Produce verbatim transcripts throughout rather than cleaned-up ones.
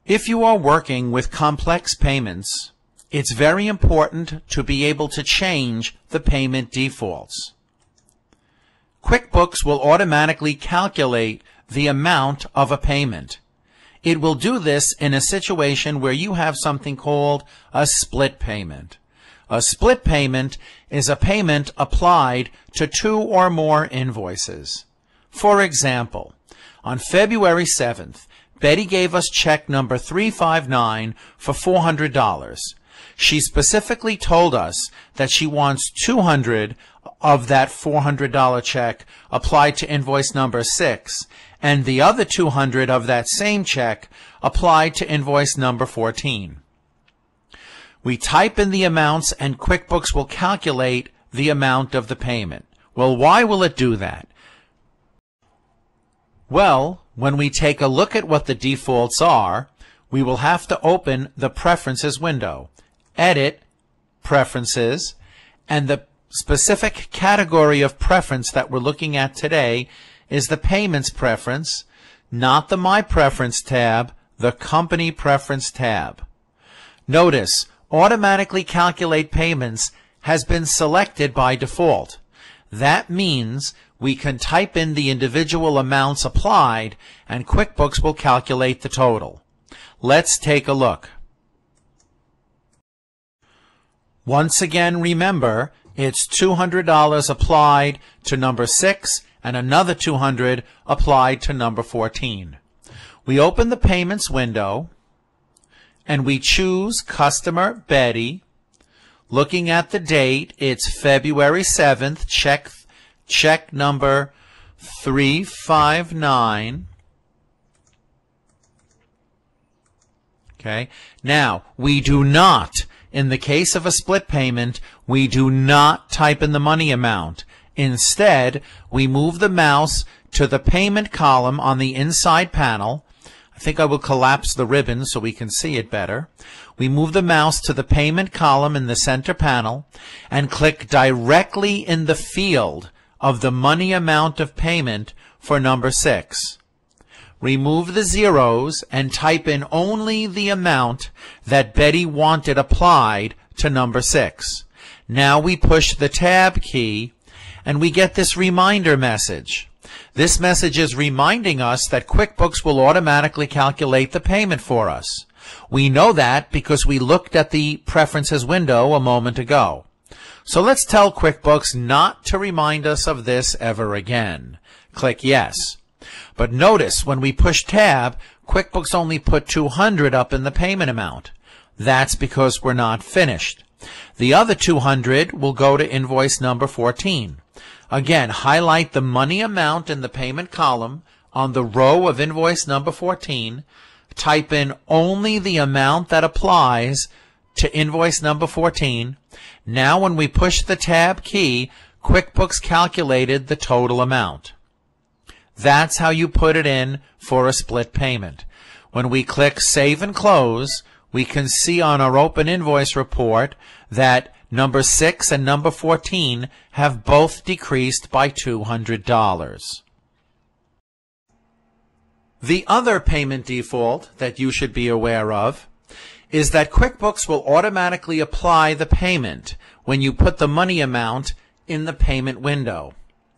If you are working with complex payments, it's very important to be able to change the payment defaults. QuickBooks will automatically calculate the amount of a payment. It will do this in a situation where you have something called a split payment. A split payment is a payment applied to two or more invoices. For example, on February seventh, Betty gave us check number three five nine for four hundred dollars. She specifically told us that she wants two hundred dollars of that four hundred dollar check applied to invoice number six, and the other two hundred dollars of that same check applied to invoice number fourteen. We type in the amounts and QuickBooks will calculate the amount of the payment. Well, why will it do that? Well, when we take a look at what the defaults are, we will have to open the Preferences window, Edit, Preferences, and the specific category of preference that we're looking at today is the Payments preference, not the My Preference tab, the Company Preference tab. Notice, Automatically Calculate Payments has been selected by default. That means we can type in the individual amounts applied and QuickBooks will calculate the total. Let's take a look. Once again, remember, it's two hundred dollars applied to number six and another two hundred dollars applied to number fourteen. We open the Payments window and we choose Customer Betty. Looking at the date, it's February seventh, check, check number three five nine. Okay. Now, we do not, in the case of a split payment, we do not type in the money amount. Instead, we move the mouse to the payment column on the inside panel. I think I will collapse the ribbon so we can see it better. We move the mouse to the payment column in the center panel and click directly in the field of the money amount of payment for number six. Remove the zeros and type in only the amount that Betty wanted applied to number six. Now we push the Tab key and we get this reminder message. This message is reminding us that QuickBooks will automatically calculate the payment for us. We know that because we looked at the Preferences window a moment ago. So let's tell QuickBooks not to remind us of this ever again. Click Yes. But notice when we push Tab, QuickBooks only put two hundred dollars up in the payment amount. That's because we're not finished. The other two hundred dollars will go to invoice number fourteen. Again, highlight the money amount in the payment column on the row of invoice number fourteen. Type in only the amount that applies to invoice number fourteen. Now when we push the Tab key, QuickBooks calculated the total amount. That's how you put it in for a split payment. When we click Save and Close, we can see on our Open Invoice report that number six and number fourteen have both decreased by two hundred dollars. The other payment default that you should be aware of is that QuickBooks will automatically apply the payment when you put the money amount in the payment window.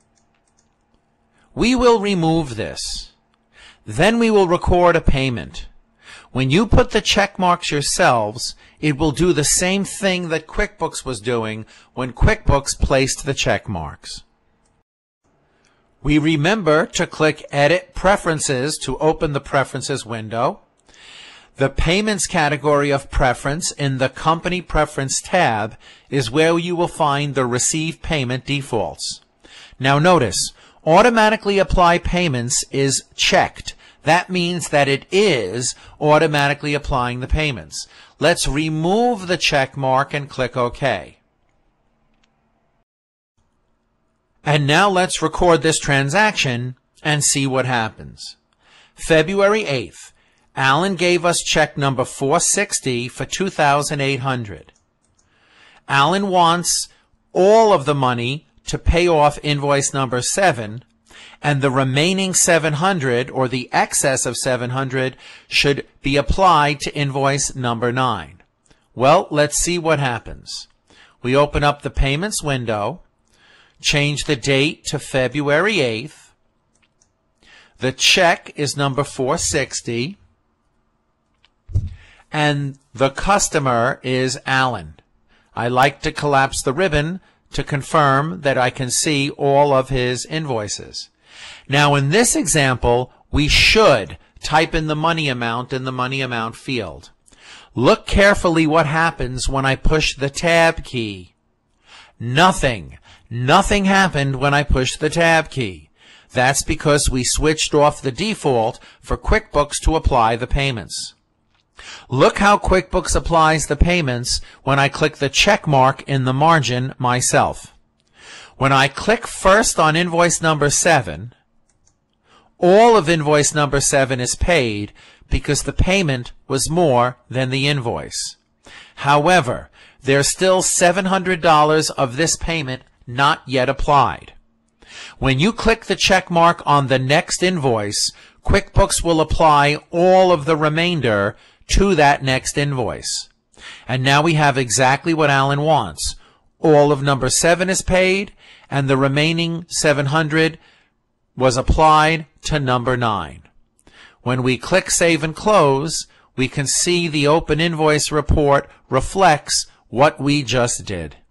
We will remove this. Then we will record a payment. When you put the check marks yourselves, it will do the same thing that QuickBooks was doing when QuickBooks placed the check marks. We remember to click Edit Preferences to open the Preferences window. The Payments category of preference in the Company Preference tab is where you will find the Receive Payment defaults. Now notice, Automatically Apply Payments is checked. That means that it is automatically applying the payments. Let's remove the check mark and click OK. And now let's record this transaction and see what happens. February eighth, Alan gave us check number four sixty for two thousand eight hundred dollars. Alan wants all of the money to pay off invoice number seven, and the remaining seven hundred, or the excess of seven hundred, should be applied to invoice number nine. Well, let's see what happens. We open up the payments window, change the date to February eighth. The check is number four sixty, and the customer is Alan. I like to collapse the ribbon to confirm that I can see all of his invoices. Now, in this example, we should type in the money amount in the money amount field. Look carefully what happens when I push the tab key. Nothing. Nothing happened when I pushed the tab key. That's because we switched off the default for QuickBooks to apply the payments. Look how QuickBooks applies the payments when I click the check mark in the margin myself. When I click first on invoice number seven, all of invoice number seven is paid because the payment was more than the invoice. However, there's still seven hundred dollars of this payment not yet applied. When you click the check mark on the next invoice, QuickBooks will apply all of the remainder to that next invoice. And now we have exactly what Alan wants. All of number seven is paid, and the remaining seven hundred was applied to number nine. When we click Save and Close, we can see the open invoice report reflects what we just did.